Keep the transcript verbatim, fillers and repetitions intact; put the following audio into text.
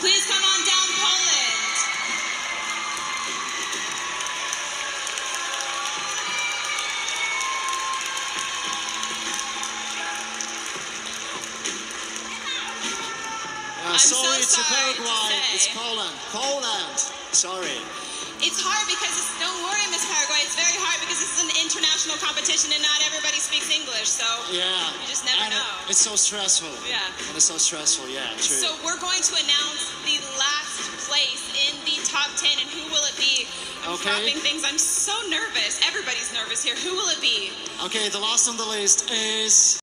Please come on down, Poland. Uh, I'm sorry, so it's sorry to Paraguay. say. It's Poland. Poland. Sorry. It's hard because, it's, don't worry, Miss Paraguay, it's very hard because this is an international competition and not everybody speaks English, so Yeah. you just never and know. It's so stressful. Yeah. And it's so stressful, yeah, true. So we're going to announce the last place in the top ten, and who will it be? I'm Okay. dropping things. I'm so nervous. Everybody's nervous here. Who will it be? Okay, the last on the list is